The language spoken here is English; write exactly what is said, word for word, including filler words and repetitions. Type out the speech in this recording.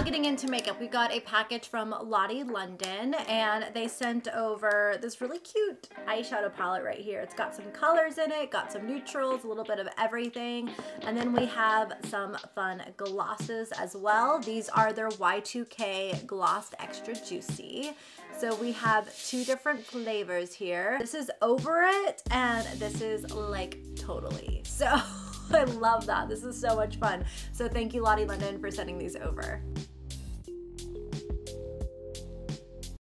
getting into makeup, we got a package from Lottie London, and they sent over this really cute eyeshadow palette right here. It's got some colors in it, got some neutrals, a little bit of everything, and then we have some fun glosses as well. These are their Y two K Glossed Extra Juicy. So we have two different flavors here. This is Over It, and this is like Totally. So I love that. This is so much fun. So thank you, Lottie London, for sending these over.